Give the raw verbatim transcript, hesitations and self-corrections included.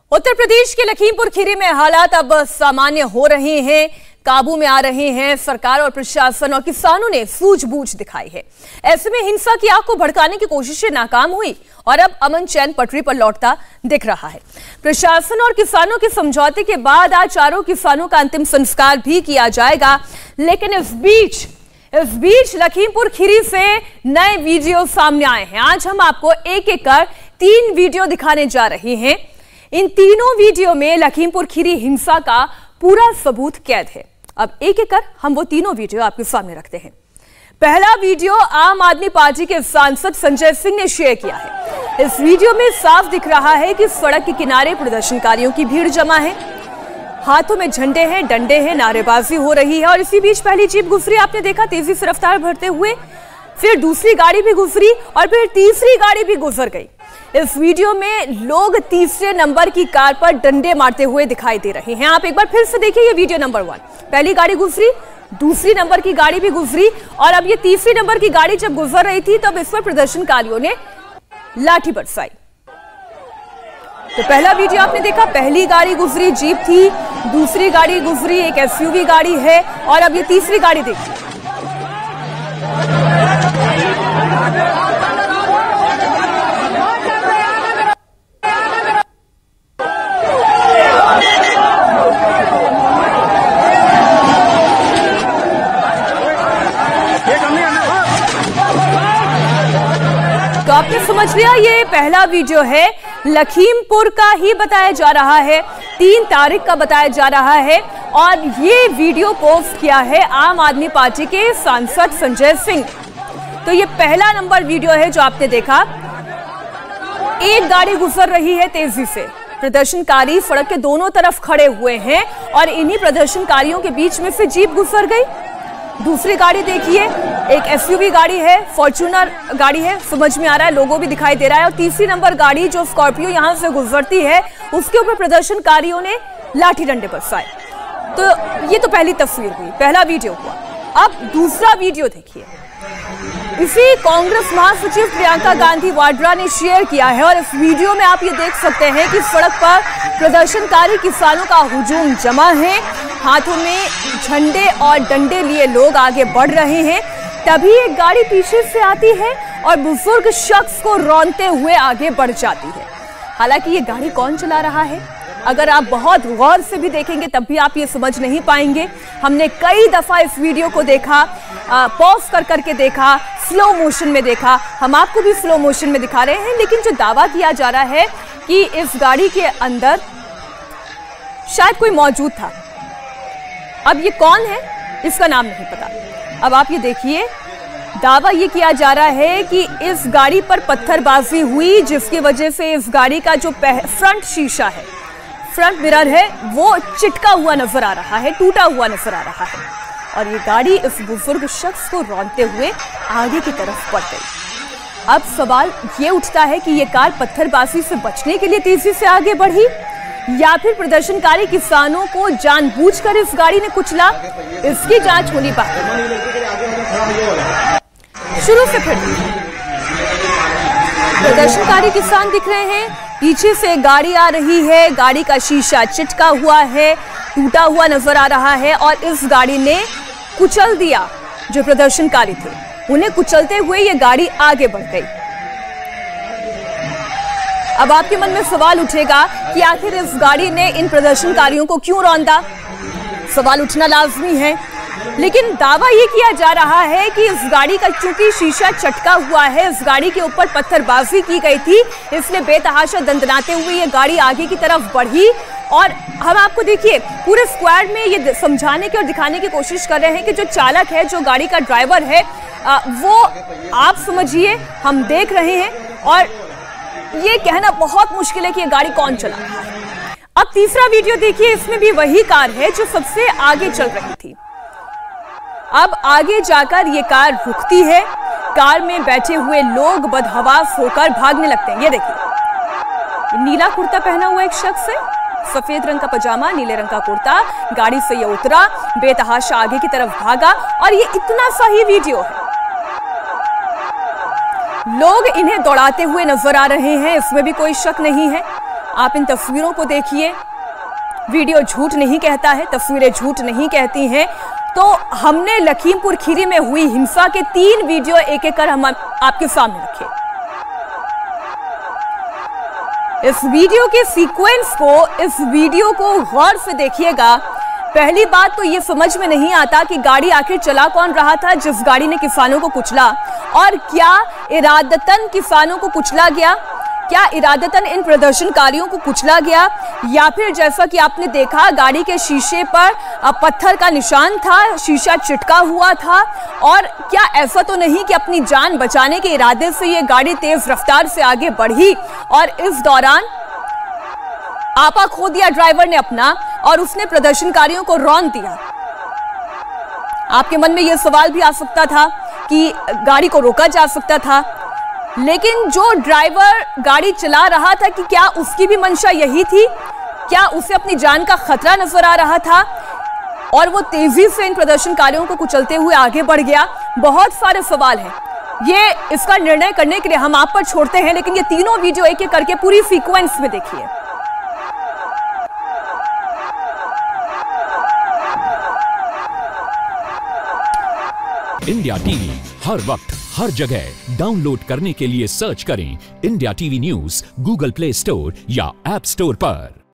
उत्तर प्रदेश के लखीमपुर खीरी में हालात अब सामान्य हो रहे हैं, काबू में आ रहे हैं। सरकार और प्रशासन और किसानों ने सूझबूझ दिखाई है। ऐसे में हिंसा की आग को भड़काने की कोशिशें नाकाम हुई और अब अमन चैन पटरी पर लौटता दिख रहा है। प्रशासन और किसानों के समझौते के बाद आज चारों किसानों का अंतिम संस्कार भी किया जाएगा। लेकिन इस बीच इस बीच लखीमपुर खीरी से नए वीडियो सामने आए हैं। आज हम आपको एक एक कर तीन वीडियो दिखाने जा रहे हैं। इन तीनों वीडियो में लखीमपुर खीरी हिंसा का पूरा सबूत कैद है। अब एक एक कर हम वो तीनों वीडियो आपके सामने रखते हैं। पहला वीडियो आम आदमी पार्टी के सांसद संजय सिंह ने शेयर किया है। इस वीडियो में साफ दिख रहा है कि सड़क के किनारे प्रदर्शनकारियों की भीड़ जमा है, हाथों में झंडे हैं, डंडे हैं, नारेबाजी हो रही है। और इसी बीच पहली जीप गुजरी, आपने देखा तेजी से रफ्तार भरते हुए, फिर दूसरी गाड़ी भी गुजरी और फिर तीसरी गाड़ी भी गुजर गई। इस वीडियो में लोग तीसरे नंबर की कार पर डंडे मारते हुए दिखाई दे रहे हैं। आप एक बार फिर से देखिए ये वीडियो नंबर वन। पहली गाड़ी गुजरी, दूसरी नंबर की गाड़ी भी गुजरी और अब ये तीसरी नंबर की गाड़ी जब गुजर रही थी तब इस पर प्रदर्शनकारियों ने लाठी बरसाई। तो पहला वीडियो आपने देखा, पहली गाड़ी गुजरी जीप थी, दूसरी गाड़ी गुजरी एक एसयूवी गाड़ी है और अब ये तीसरी गाड़ी देखिए। तो आपने समझ लिया, ये पहला वीडियो है, लखीमपुर का ही बताया जा रहा है, तीन तारीख का बताया जा रहा है और ये वीडियो पोस्ट किया है आम आदमी पार्टी के सांसद संजय सिंह। तो ये पहला नंबर वीडियो है जो आपने देखा। एक गाड़ी गुजर रही है तेजी से, प्रदर्शनकारी सड़क के दोनों तरफ खड़े हुए हैं और इन्हीं प्रदर्शनकारियों के बीच में से जीप गुजर गई। दूसरी गाड़ी देखिए, एक एसयूवी गाड़ी है, फॉर्च्यूनर गाड़ी है, समझ में आ रहा है, लोगो भी दिखाई दे रहा है। और तीसरी नंबर गाड़ी जो स्कॉर्पियो यहां से गुजरती है उसके ऊपर प्रदर्शनकारियों ने लाठी डंडे बरसाए। तो ये तो पहली तस्वीर हुई, पहला वीडियो हुआ। अब दूसरा वीडियो देखिए, इसी कांग्रेस महासचिव प्रियंका गांधी वाड्रा ने शेयर किया है और इस वीडियो में आप ये देख सकते हैं कि सड़क पर प्रदर्शनकारी किसानों का हुजूम जमा है, हाथों में झंडे और डंडे लिए लोग आगे बढ़ रहे हैं। तभी एक गाड़ी पीछे से आती है और बुजुर्ग शख्स को रौंदते हुए आगे बढ़ जाती है। हालांकि ये गाड़ी कौन चला रहा है, अगर आप बहुत गौर से भी देखेंगे तब भी आप ये समझ नहीं पाएंगे। हमने कई दफा इस वीडियो को देखा, पॉज कर करके देखा, स्लो मोशन में देखा, हम आपको भी स्लो मोशन में दिखा रहे हैं। लेकिन जो दावा किया जा रहा है कि इस गाड़ी के अंदर शायद कोई मौजूद था, अब ये कौन है इसका नाम नहीं पता। अब आप ये देखिए, दावा ये किया जा रहा है कि इस गाड़ी पर पत्थरबाजी हुई जिसकी वजह से इस गाड़ी का जो फ्रंट शीशा है, फ्रंट मिरर है, वो चिटका हुआ नजर आ रहा है, टूटा हुआ नजर आ रहा है और ये गाड़ी इस बुजुर्ग शख्स को रौंदते हुए आगे की तरफ बढ़ गई। अब सवाल ये उठता है कि ये कार पत्थरबाजी से बचने के लिए तेजी से आगे बढ़ी या फिर प्रदर्शनकारी किसानों को जानबूझकर इस गाड़ी ने कुचला, इसकी जांच होनी बाकी है। शुरू से फिर प्रदर्शनकारी किसान दिख रहे हैं, पीछे से गाड़ी आ रही है, गाड़ी का शीशा चिटका हुआ है, टूटा हुआ नजर आ रहा है और इस गाड़ी ने कुचल दिया जो प्रदर्शनकारी थे, उन्हें कुचलते हुए ये गाड़ी आगे बढ़ गई। अब आपके मन में सवाल उठेगा कि आखिर इस गाड़ी ने इन प्रदर्शनकारियों को क्यों रौंदा, सवाल उठना लाजमी है। लेकिन दावा यह किया जा रहा है कि इस गाड़ी का चूंकि शीशा चटका हुआ है, इस गाड़ी के ऊपर पत्थरबाजी की गई थी, इसलिए बेतहाशा दंदनाते हुए ये गाड़ी आगे की तरफ बढ़ी। और हम आपको देखिए पूरे स्क्वाड में ये समझाने की और दिखाने की कोशिश कर रहे हैं कि जो चालक है, जो गाड़ी का ड्राइवर है, वो आप समझिए, हम देख रहे हैं और ये कहना बहुत मुश्किल है कि ये गाड़ी कौन चला रहा है। अब तीसरा वीडियो देखिए, इसमें भी वही कार है जो सबसे आगे चल रही थी। अब आगे जाकर ये कार रुकती है, कार में बैठे हुए लोग बदहवास होकर भागने लगते हैं। ये देखिए, नीला कुर्ता पहना हुआ एक शख्स है, सफेद रंग का पजामा, नीले रंग का कुर्ता, गाड़ी से ये उतरा, बेतहाशा आगे की तरफ भागा और ये इतना सा ही वीडियो है। लोग इन्हें दौड़ाते हुए नजर आ रहे हैं, इसमें भी कोई शक नहीं है। आप इन तस्वीरों को देखिए, वीडियो झूठ नहीं कहता है, तस्वीरें झूठ नहीं कहती हैं। तो हमने लखीमपुर खीरी में हुई हिंसा के तीन वीडियो एक एक कर हम आपके सामने रखे। इस वीडियो के सीक्वेंस को, इस वीडियो को गौर से देखिएगा। पहली बात तो ये समझ में नहीं आता कि गाड़ी आखिर चला कौन रहा था जिस गाड़ी ने किसानों को कुचला, और क्या इरादतन किसानों को कुचला गया, क्या इरादतन इन प्रदर्शनकारियों को कुचला गया, या फिर जैसा कि आपने देखा गाड़ी के शीशे पर पत्थर का निशान था, शीशा चिटका हुआ था, और क्या ऐसा तो नहीं कि अपनी जान बचाने के इरादे से ये गाड़ी तेज रफ्तार से आगे बढ़ी और इस दौरान आपा खो दिया ड्राइवर ने अपना और उसने प्रदर्शनकारियों को रौंद दिया। आपके मन में यह सवाल भी आ सकता था कि गाड़ी को रोका जा सकता था, लेकिन जो ड्राइवर गाड़ी चला रहा था कि क्या उसकी भी मंशा यही थी, क्या उसे अपनी जान का खतरा नजर आ रहा था और वो तेजी से इन प्रदर्शनकारियों को कुचलते हुए आगे बढ़ गया। बहुत सारे सवाल हैं, ये इसका निर्णय करने के लिए हम आप पर छोड़ते हैं, लेकिन ये तीनों वीडियो एक एक करके पूरी सीक्वेंस में देखिए। इंडिया टीवी हर वक्त हर जगह डाउनलोड करने के लिए सर्च करें India TV news Google Play Store या ऐप स्टोर पर।